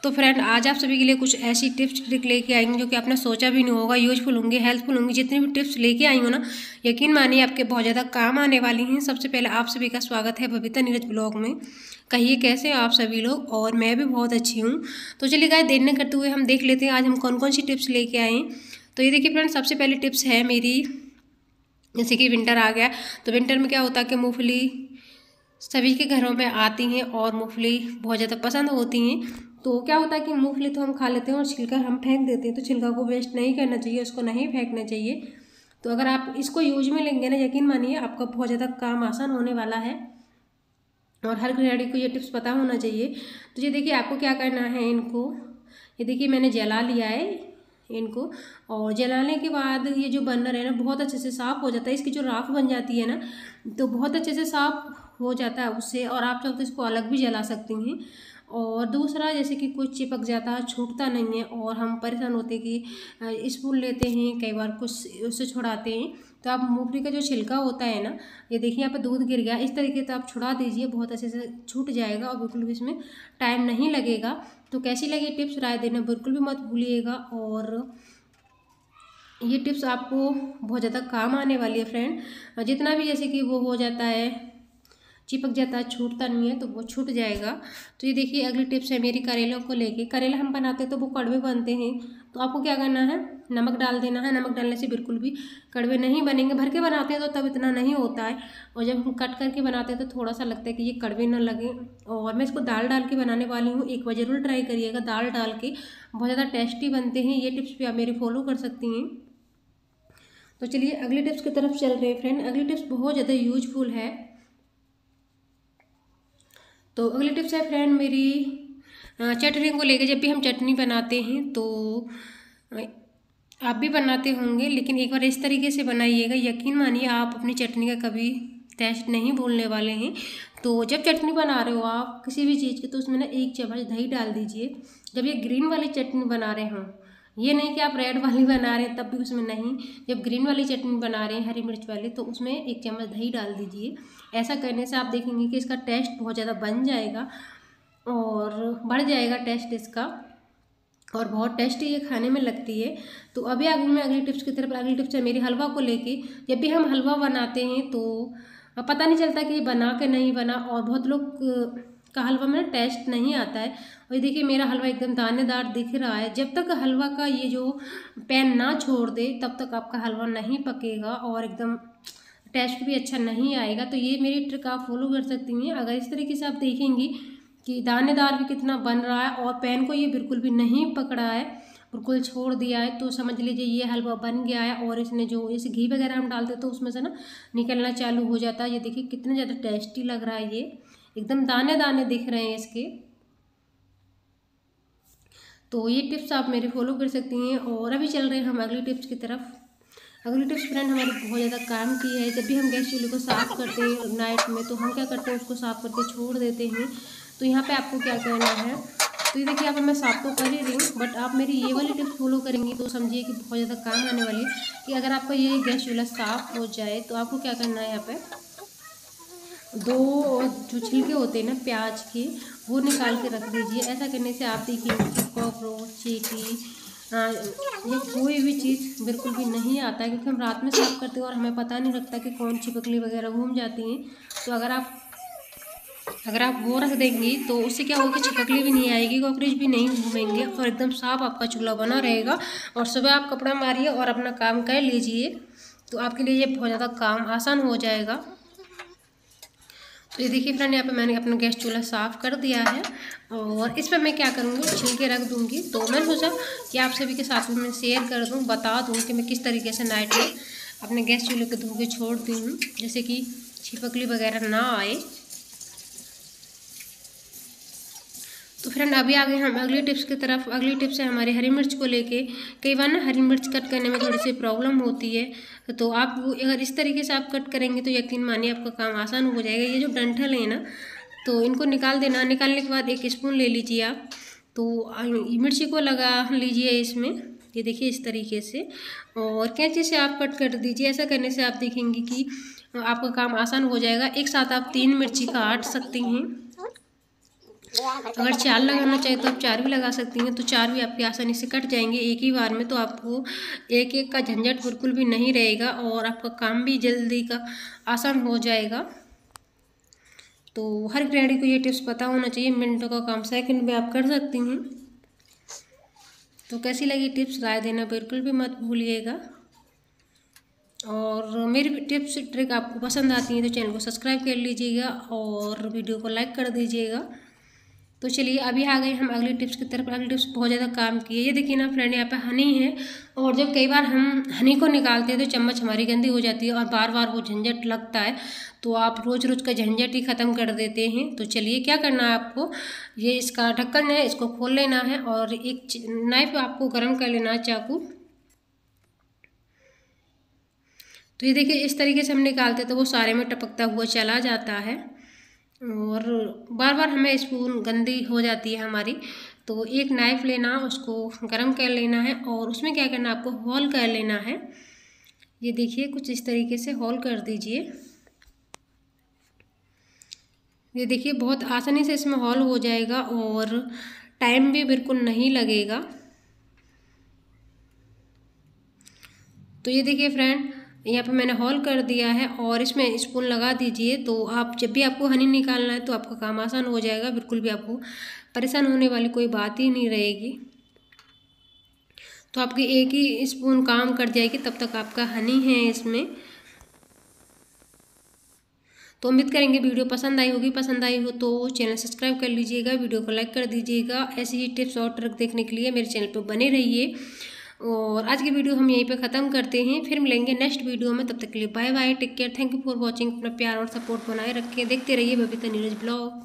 तो फ्रेंड आज आप सभी के लिए कुछ ऐसी टिप्स ट्रिक लेके आएंगे जो कि आपने सोचा भी नहीं होगा, यूजफुल होंगी, हेल्पफुल होंगी। जितनी भी टिप्स लेके आई हूँ ना, यकीन मानिए आपके बहुत ज़्यादा काम आने वाली हैं। सबसे पहले आप सभी का स्वागत है बबीता नीरज ब्लॉग में। कहिए कैसे हैं आप सभी लोग? और मैं भी बहुत अच्छी हूँ। तो चलिए गाइस, देर न करते हुए हम देख लेते हैं आज हम कौन कौन सी टिप्स लेके आए हैं। तो ये देखिए फ्रेंड, सबसे पहली टिप्स है मेरी, जैसे कि विंटर आ गया तो विंटर में क्या होता है कि मूँगफली सभी के घरों में आती हैं और मूँगफली बहुत ज़्यादा पसंद होती हैं। तो क्या होता है कि मूँगफली तो हम खा लेते हैं और छिलका हम फेंक देते हैं। तो छिलका को वेस्ट नहीं करना चाहिए, उसको नहीं फेंकना चाहिए। तो अगर आप इसको यूज में लेंगे ना, यकीन मानिए आपका बहुत ज़्यादा काम आसान होने वाला है। और हर गृहिणी को ये टिप्स पता होना चाहिए। तो ये देखिए आपको क्या करना है, इनको ये देखिए मैंने जला लिया है इनको। और जलाने के बाद ये जो बर्नर है ना, बहुत अच्छे से साफ़ हो जाता है। इसकी जो राख बन जाती है ना, तो बहुत अच्छे से साफ़ हो जाता है उससे। और आप चाहो तो इसको अलग भी जला सकती हैं। और दूसरा, जैसे कि कुछ चिपक जाता है, छूटता नहीं है और हम परेशान होते हैं कि स्पून लेते हैं, कई बार कुछ उससे छुड़ाते हैं। तो आप मूंगफली का जो छिलका होता है ना, ये देखिए यहाँ पर दूध गिर गया, इस तरीके से आप छुड़ा दीजिए, बहुत अच्छे से छूट जाएगा और बिल्कुल भी इसमें टाइम नहीं लगेगा। तो कैसी लगी टिप्स, राय देना बिल्कुल भी मत भूलिएगा। और ये टिप्स आपको बहुत ज़्यादा काम आने वाली है फ्रेंड। जितना भी जैसे कि वो हो जाता है, चिपक जाता है, छूटता नहीं है, तो वो छूट जाएगा। तो ये देखिए अगली टिप्स है मेरी करेलों को लेके। करेला हम बनाते हैं तो वो कड़वे बनते हैं। तो आपको क्या करना है, नमक डाल देना है। नमक डालने से बिल्कुल भी कड़वे नहीं बनेंगे। भर के बनाते हैं तो तब इतना नहीं होता है, और जब हम कट करके बनाते हैं तो थोड़ा सा लगता है कि ये कड़वे ना लगे। और मैं इसको दाल डाल के बनाने वाली हूँ, एक बार ज़रूर ट्राई करिएगा। दाल डाल के बहुत ज़्यादा टेस्टी बनते हैं। ये टिप्स भी आप मेरी फॉलो कर सकती हैं। तो चलिए अगली टिप्स की तरफ चल रहे हैं फ्रेंड। अगली टिप्स बहुत ज़्यादा यूजफुल है। तो अगली टिप्स है फ्रेंड मेरी चटनी को लेकर। जब भी हम चटनी बनाते हैं तो आप भी बनाते होंगे, लेकिन एक बार इस तरीके से बनाइएगा, यकीन मानिए आप अपनी चटनी का कभी टेस्ट नहीं भूलने वाले हैं। तो जब चटनी बना रहे हो आप किसी भी चीज़ की, तो उसमें ना 1 चम्मच दही डाल दीजिए। जब ये ग्रीन वाली चटनी बना रहे हों, ये नहीं कि आप रेड वाली बना रहे हैं तब भी उसमें नहीं, जब ग्रीन वाली चटनी बना रहे हैं हरी मिर्च वाली, तो उसमें 1 चम्मच दही डाल दीजिए। ऐसा करने से आप देखेंगे कि इसका टेस्ट बहुत ज़्यादा बन जाएगा और बढ़ जाएगा टेस्ट इसका, और बहुत टेस्टी ये खाने में लगती है। तो अभी आगे मैं अगली टिप्स की तरफ। अगली टिप्स है मेरी हलवा को लेके। जब भी हम हलवा बनाते हैं तो पता नहीं चलता कि ये बना के नहीं बना, और बहुत लोग का हलवा में टेस्ट नहीं आता है। और ये देखिए मेरा हलवा एकदम दानेदार दिख रहा है। जब तक हलवा का ये जो पैन ना छोड़ दे तब तक आपका हलवा नहीं पकेगा और एकदम टेस्ट भी अच्छा नहीं आएगा। तो ये मेरी ट्रिक आप फॉलो कर सकती हैं। अगर इस तरीके से आप देखेंगी कि दानेदार भी कितना बन रहा है और पैन को ये बिल्कुल भी नहीं पकड़ा है, बिल्कुल छोड़ दिया है, तो समझ लीजिए ये हलवा बन गया है। और इसने जो इसे घी वगैरह हम डालते तो उसमें से ना निकलना चालू हो जाता है। ये देखिए कितने ज़्यादा टेस्टी लग रहा है, ये एकदम दाने दाने दिख रहे हैं इसके। तो ये टिप्स आप मेरी फॉलो कर सकती हैं। और अभी चल रहे हैं हम अगली टिप्स की तरफ। अगली टिप्स फ्रेंड हमारी बहुत ज़्यादा काम की है। जब भी हम गैस चूल्हे को साफ़ करते हैं नाइट में, तो हम क्या करते हैं, उसको साफ़ करके छोड़ देते हैं। तो यहाँ पे आपको क्या करना है, तो ये देखिए यहाँ पे मैं साफ़ तो कर ही रही हूँ, बट आप मेरी ये वाली टिप्स फॉलो करेंगी तो समझिए कि बहुत ज़्यादा काम आने वाली है। कि अगर आपका ये गैस चूल्हा साफ़ हो जाए तो आपको क्या करना है, यहाँ पे 2 जो छिलके होते हैं ना प्याज के, वो निकाल के रख दीजिए। ऐसा करने से आप देखेंगे कि कॉकरोच, चींटी या कोई भी चीज़ बिल्कुल भी नहीं आता है, क्योंकि हम रात में साफ़ करते हैं और हमें पता नहीं लगता कि कौन छिपकली वगैरह घूम जाती हैं। तो अगर आप वो रख देंगी तो उससे क्या होगा कि छिपकली भी नहीं आएगी, कॉकरोच भी नहीं घूमेंगे और एकदम साफ आपका चूल्हा बना रहेगा। और सुबह आप कपड़ा मारिए और अपना काम कर लीजिए, तो आपके लिए ये बहुत ज़्यादा काम आसान हो जाएगा। तो ये देखिए फ्रेंड, यहाँ पे मैंने अपना गैस चूल्हा साफ़ कर दिया है और इस पर मैं क्या करूँगी, छिलके रख दूँगी। तो मैंने सोचा कि आप सभी के साथ में मैं शेयर कर दूँ, बता दूँ कि मैं किस तरीके से नाइट में अपने गैस चूल्हे को धो के छोड़ती हूँ, जैसे कि छिपकली वगैरह ना आए। तो फ्रेंड अभी आ गए हम अगली टिप्स की तरफ। अगली टिप्स है हमारी हरी मिर्च को लेके। कई बार ना हरी मिर्च कट करने में थोड़ी सी प्रॉब्लम होती है, तो आप अगर इस तरीके से आप कट करेंगे तो यकीन मानिए आपका काम आसान हो जाएगा। ये जो डंठल है ना, तो इनको निकाल देना। निकालने के बाद 1 स्पून ले लीजिए आप, तो मिर्ची को लगा लीजिए इसमें, ये देखिए इस तरीके से, और कैंची से आप कट कर दीजिए। ऐसा करने से आप देखेंगे कि आपका काम आसान हो जाएगा। एक साथ आप 3 मिर्ची काट सकती हैं। अगर 4 लगाना चाहे तो आप 4 भी लगा सकती हैं, तो 4 भी आपके आसानी से कट जाएंगे एक ही बार में। तो आपको एक एक का झंझट बिल्कुल भी नहीं रहेगा और आपका काम भी जल्दी का आसान हो जाएगा। तो हर गृहिणी को ये टिप्स पता होना चाहिए, मिनटों का काम सेकंड में आप कर सकती हैं। तो कैसी लगी टिप्स, राय देना बिल्कुल भी मत भूलिएगा। और मेरी टिप्स ट्रिक आपको पसंद आती है तो चैनल को सब्सक्राइब कर लीजिएगा और वीडियो को लाइक कर दीजिएगा। तो चलिए अभी आ गए हम अगली टिप्स की तरफ। अगली टिप्स बहुत ज़्यादा काम की है। ये देखिए ना फ्रेंड, यहाँ पे हनी है और जब कई बार हम हनी को निकालते हैं तो चम्मच हमारी गंदी हो जाती है और बार बार वो झंझट लगता है। तो आप रोज़ रोज़ का झंझट ही ख़त्म कर देते हैं। तो चलिए क्या करना है आपको, ये इसका ढक्कन है, इसको खोल लेना है और एक नाइफ आपको गर्म कर लेना है, चाकू। तो ये देखिए इस तरीके से हम निकालते तो वो सारे में टपकता हुआ चला जाता है और बार बार हमें स्पून गंदी हो जाती है हमारी। तो एक नाइफ लेना, उसको गर्म कर लेना है और उसमें क्या करना है आपको, होल कर लेना है। ये देखिए कुछ इस तरीके से होल कर दीजिए। ये देखिए बहुत आसानी से इसमें होल हो जाएगा और टाइम भी बिल्कुल नहीं लगेगा। तो ये देखिए फ्रेंड, यहाँ पे मैंने होल कर दिया है और इसमें स्पून लगा दीजिए। तो आप जब भी आपको हनी निकालना है तो आपका काम आसान हो जाएगा, बिल्कुल भी आपको परेशान होने वाली कोई बात ही नहीं रहेगी। तो आपकी एक ही स्पून काम कर जाएगी, तब तक आपका हनी है इसमें। तो उम्मीद करेंगे वीडियो पसंद आई होगी। पसंद आई हो तो चैनल सब्सक्राइब कर लीजिएगा, वीडियो को लाइक कर दीजिएगा। ऐसी ही टिप्स और ट्रिक देखने के लिए मेरे चैनल पर बने रहिए। और आज की वीडियो हम यहीं पे ख़त्म करते हैं, फिर मिलेंगे नेक्स्ट वीडियो में। तब तक के लिए bye bye, take care, thank you for watching. अपना प्यार और सपोर्ट बनाए रखें, देखते रहिए बबीता नीरज ब्लॉग।